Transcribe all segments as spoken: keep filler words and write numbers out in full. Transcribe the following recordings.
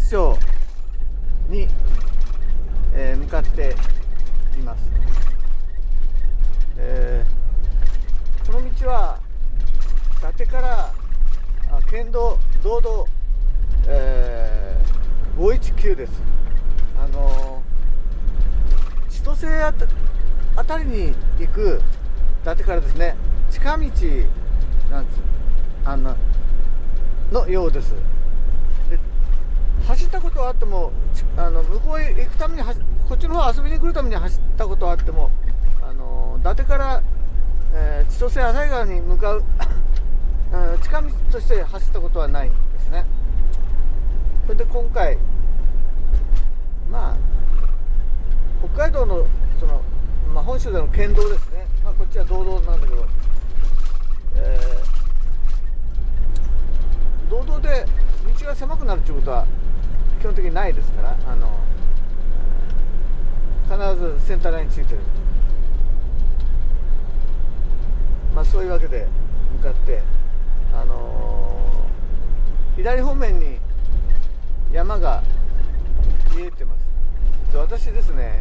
別町に、えー、向かっています。えー、この道は伊達から県道道道、えー、ごいちきゅうです。あのー、千歳あた、あたりに行く伊達からですね、近道なんですあののようです。で走ったことはあっても、あの向こうへ行くためにこっちの方遊びに来るために走ったことはあっても、あの伊達から、えー、千歳浅井川に向かう近道として走ったことはないんですね。それで今回、まあ北海道のその、まあ、本州での県道ですね、まあ、こっちは道道なんだけど、えー、道道で道が狭くなるということは基本的にないですから、あの必ずセンターラインについてる。まあそういうわけで向かって、あのー、左方面に山が見えてます。で私ですね、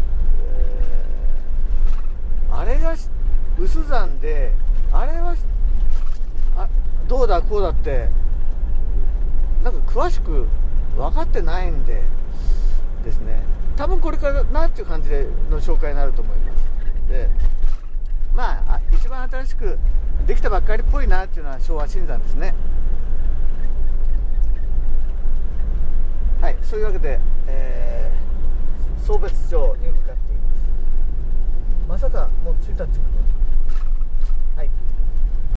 えー、あれが有珠山で、あれはあどうだこうだってなんか詳しく分かってないんでですね、多分これからなっていう感じでの紹介になると思います。でまあ一番新しくできたばっかりっぽいなっていうのは昭和新山ですね。はい、そういうわけで、えー、送別町に向かって